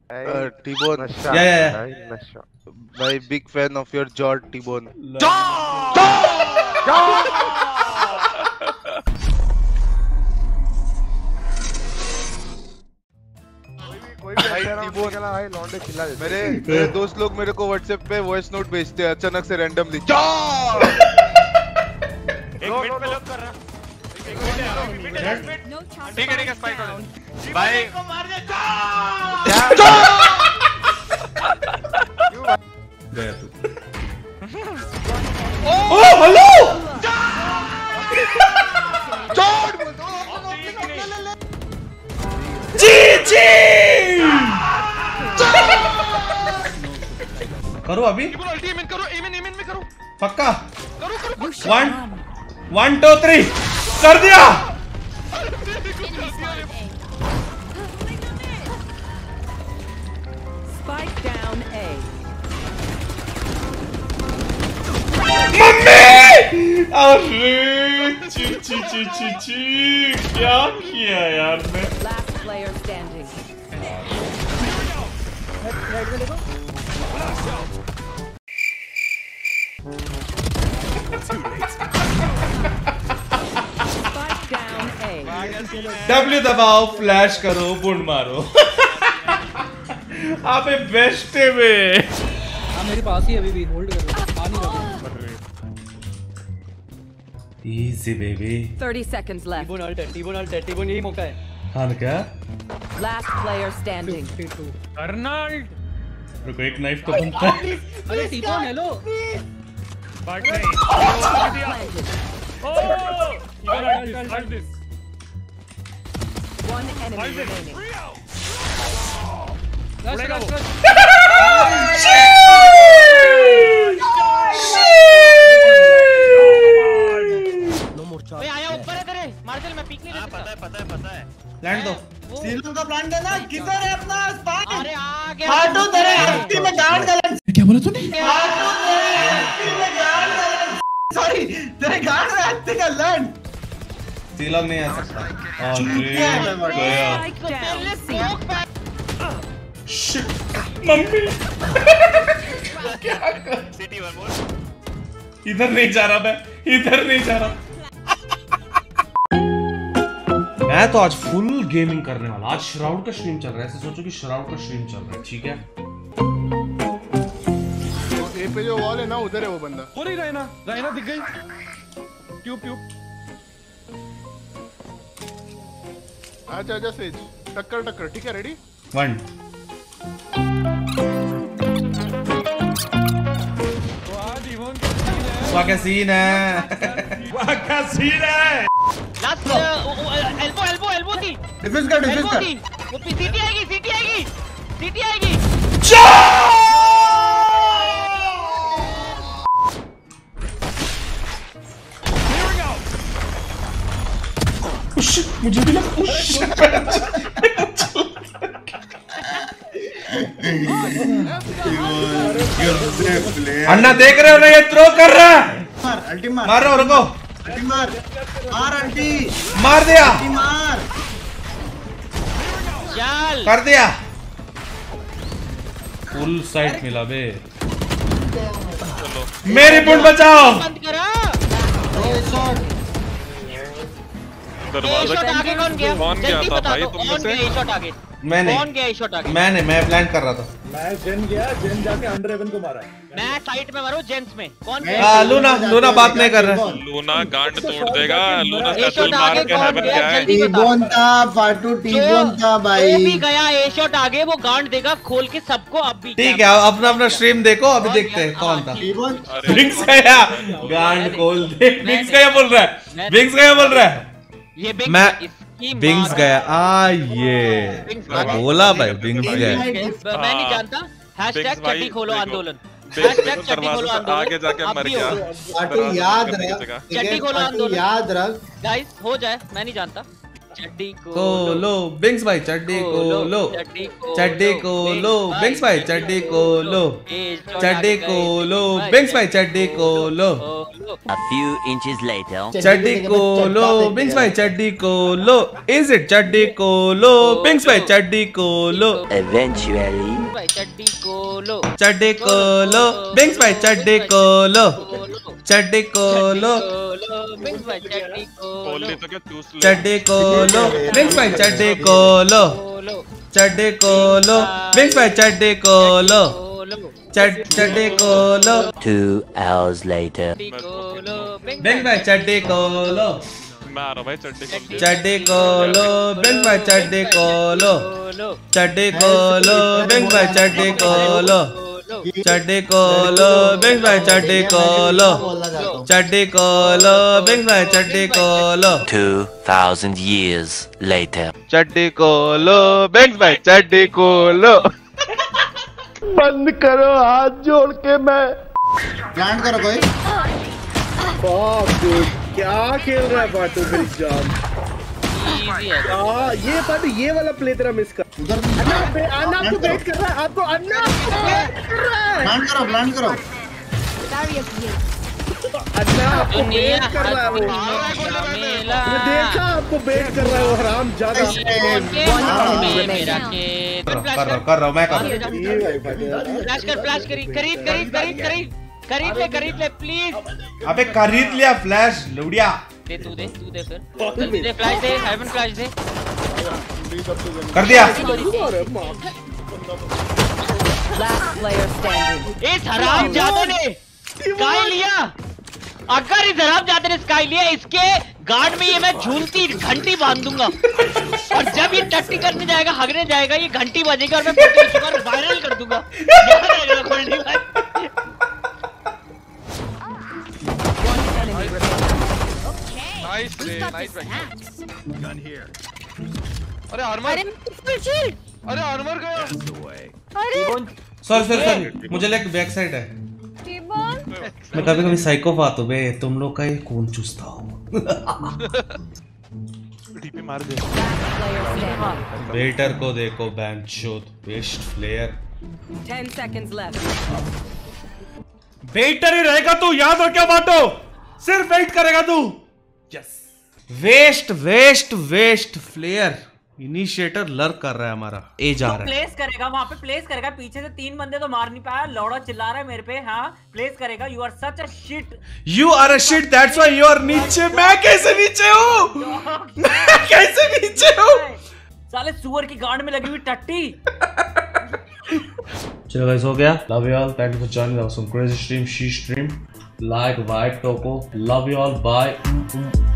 T-Bone. Yeah. भाई big fan of your George T-Bone. मेरे दोस्त लोग मेरे को व्हाट्सएप पे वॉइस नोट भेजते हैं अचानक से रैंडमली। एक मिनट पे लॉक कर रहा। ठीक है स्पाइक भाई को मार दे। गया तू। ओ हेलो जी करो अभी करो पक्का करो 1 2 3 कर दिया। Spike down A. मम्मी अरे ची क्या किया यार मैं। Last player standing. Spike down A. W दबाओ फ्लैश करो बुंड मारो। अबे बेस्ट है बे। हाँ मेरे पास ही अभी भी होल्ड करो आ नहीं रहा। Easy baby. 30 seconds left. T-Bone यही मौका है। हाँ क्या? Last player standing. अर्नल्ड रुको एक नाइफ तो बनता है। अरे T-Bone हेलो। बट नहीं One enemy remaining. आया ऊपर है तेरे मार्शल मैं पीक नहीं ले सकता। पता है लैंड दो। सीलों का प्लान देना किधर है अपना स्पाइक। अरे आ गया फाटू तेरे हफ्ते में गांड गलन। क्या बोला तूने? फाटू तेरे हफ्ते में गांड गलन। सॉरी तेरे गांड में हफ्ते का लैंड। सीलॉग नहीं आ सकता। Spike down C. Shit mummy क्या कर? सिटी वन मोर इधर नहीं जा रहा मैं इधर नहीं जा रहा। मैं तो आज फुल गेमिंग करने वाला। आज श्राउड का स्ट्रीम चल रहा है। ऐसे सोचो कि श्राउड का स्ट्रीम चल रहा है ठीक है। ए पे जो वॉल है ना उधर है वो बंदा। हो रही रायना दिख गई। ट्यूब आजा सेज टक्कर ठीक है रेडी 1 वहाँ का सीन है। लास्ट एल्बो थी। डिफेंस कर वो सीटी आएगी मुझे भी लगा अन्ना देख रहे हो ना ये थ्रो कर रहा है। अल्टी मार रहा हूँ रुको। अल्टी मार अल्टी मार दिया मार चल कर दिया। फुल साइड मिला बे। मेरी पुट बचाओ। बंद करा। दरवाजा आगे कौन गया? कौन गया जल्दी था बता भाई दो तुम में कौन से? गया शॉट आगे? मैंने कौन गया शॉट आगे? मैं प्लान कर रहा था। मैं जेन जाके अंडर हेवन को मारा। मैं साइड में मारू जेंट्स में। कौन गया? लूना बात नहीं कर रहा। लूना गांड तोड़ देगा। लूना ए का शॉट तुल मार आगे के कौन हेवन गया? क्या है? जल्दी बता। टी-बोन था फाटू टी-बोन था जो भाई। भी गया ए शॉट आगे वो गांड देगा खोल के सबको। अब भी ठीक है अपना स्ट्रीम देखो अभी देखते हैं कौन था। टी-बोन विंग्स गया गांड खोल दे। विंग्स गया बोल रहा है। ये बिग मैं इसकी विंग्स माँ गया ये विंग्स बोला भाई विंग्स गया। मैं नहीं जानता। हैशटैग भाई, चड्डी खोलो देखो। आंदोलन। देखो, हैशटैग चड्डी खोलो दरवाजे से आंदोलन। आगे जाके अब मर भी गया। होगा। फाटू याद रख चड्डी खोलो आंदोलन। याद रख गाइस हो जाए मैं नहीं जानता। चड्डी कोलो विंग्स भाई चड्डी कोलो चड्डी कोलो विंग्स भाई चड्डी कोलो चड्डी कोलो विंग्स भाई चड्डी कोलो A few inches later. चड्डी कोलो बिंग्स भाई चड्डी कोलो इज इट चड्डी कोलो बिंग्स भाई चड्डी कोलो Eventually. भाई चड्डी कोलो चड्डी कोलो बिंग्स भाई चड्डी कोलो चड्डी कोलो बिंग्स भाई चड्डी कोलो तो क्या चूस ले चड्डी कोलो बिंग्स भाई चड्डी कोलो चड्डी कोलो बिंग्स भाई चड्डी कोलो चड्डी कोलो 2 hours later. बिंग्स भाई चड्डी कोलो मैं आ रहा भाई चड्डी चड्डी कोलो बिंग्स भाई चड्डी कोलो चड्डी कोलो बिंग्स भाई चड्डी कोलो चड्डी कोलो बिंग्स भाई चड्डी कोलो चड्डी कोलो बिंग्स भाई चड्डी कोलो 2000 years later. चड्डी कोलो बिंग्स भाई चड्डी कोलो बंद करो हाथ जोड़ के मैं प्लांट करो कोई। क्या खेल रहा है पाटू मेरी जान। इजी है ये पाटू ये वाला प्ले तेरा मिस कर। उधर अन्ना आपको वेट कर रहा है आपको अन्ना प्लांट करो। अन्ना आपको वेट कर रहा है वो। मैं देखा आपको वेट कर रहा है वो हराम ज्यादा। कर रहा हूँ मैं कर फ्लैश खरीद ले प्लीज। अबे खरीद लिया फ्लैश लुड़िया दे फिर जल्दी दे फ्लैश दे हेवन फ्लैश दे कर दिया Last player standing. इस हरामजादे ने स्काई लिया। अगर इस हरामजादे ने स्काई लिया इसके गार्ड में ये मैं झूलती घंटी बांध दूंगा और जब ये टट्टी करने जाएगा हगने जाएगा ये घंटी बजेगी और मैं वायरल कर दूंगा। नाइस अरे आर्मर अरे आर्मर गया सॉरी मुझे लग बैक साइड है। मैं कभी कभी साइकोपाथ हूँ बे तुम लोग का ये खून चूसता हूँ। टीपी मार दे बेटर को देखो बैंचोद best player 10 seconds left. Better ही रहेगा तू याद रखियो बाटो सिर्फ वेट करेगा तू yes west player initiator lurk कर रहा है हमारा ए जा रहा है प्लेस करेगा वहां पे प्लेस करेगा पीछे से 3 बंदे तो मार नहीं पाया लौड़ा चिल्ला रहा है मेरे पे। हाँ प्लेस करेगा। You are such a shit that's why you are नीचे। मैं कैसे नीचे हूँ साले सुअर की गांड में लगी हुई टट्टी। चलो गाइस हो गया love you all thank you for joining us on crazy stream she stream like white टोको लव यू ऑल बाय